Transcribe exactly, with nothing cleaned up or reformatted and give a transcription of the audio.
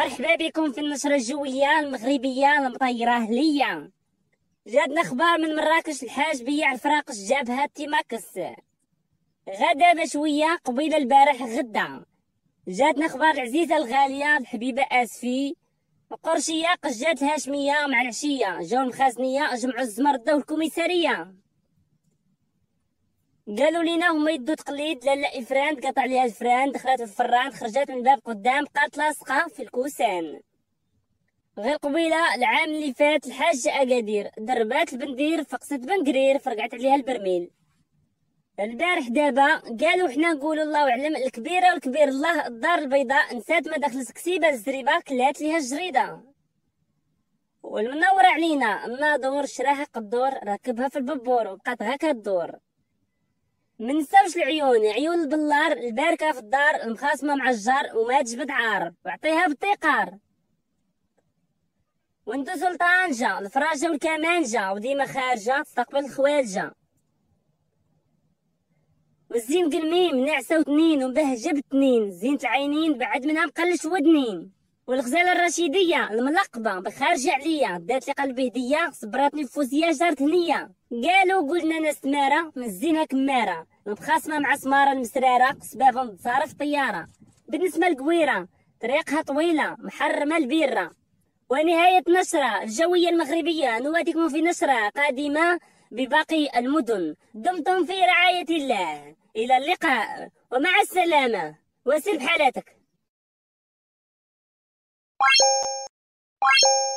مرحبا بكم في النشرة الجوية المغربية المطيرة ليا. جاتنا اخبار من مراكش الحاج بياع الفراقش جابها تيماكس غدا بشوية قبيل البارح غدا. جاتنا اخبار العزيزة الغالية الحبيبة اسفي وقرشية قجات الهاشمية مع العشية جاو المخازنية جمعوا الزمردة والكوميسارية. قالوا لينا هما يدو تقليد لالا افراند قطع ليها الفران دخلت في الفران خرجت من الباب قدام بقات لاصقه في الكوسان. غير قبيله العام اللي فات الحاجه اكادير دربات البندير فقست بنقرير فرقعت عليها البرميل. البارح دابا قالوا حنا نقولوا الله اعلم الكبيره والكبير الله الدار البيضاء نسات ما دخلت كسيبه الزريبه كلات ليها الجريده. والمنور علينا اما دور شراها قدور راكبها في الببور وبقات هكا الدور. منساوش العيون عيون البلار الباركه في الدار المخاصمه مع الجار وما تجبد عار وعطيها بالطيقار. وانتو سلطانجه الفراجه والكمانجه وديما خارجه تستقبل الخوالجه. والزين قلميم نعسه وتنين وبهجه بتنين زينة العينين بعد منها مقلش ودنين. والغزاله الرشيديه الملقبه بخارجه عليا دات لي قلبي هديه صبراتني بفوزيه جارت هنيه. قالوا قلنا ناس تماره مزينها كماره متخاصمه مع سماره المسراره سبابهم تصارف طياره. بالنسبه للقويره طريقها طويله محرمه البيره. ونهايه نشره الجويه المغربيه نواديكم في نشره قادمه بباقي المدن. دمتم في رعايه الله الى اللقاء ومع السلامه وسل بحالاتك.